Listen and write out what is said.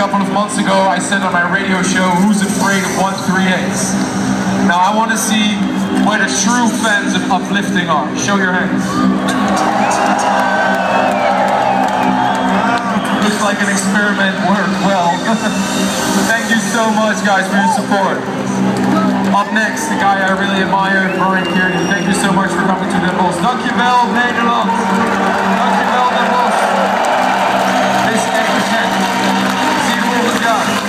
couple of months ago, I said on my radio show, who's afraid of 138s? Now I want to see where the true fans of uplifting are. Show your hands. Looks like an experiment worked well. Thank you so much, guys, for your support. Up next, the guy I really admire, Brian Kearney. Thank you so much for coming to Den Bosch. Dankjewel, Nederland. Dankjewel, Den Bosch. This is zie je volgend jaar.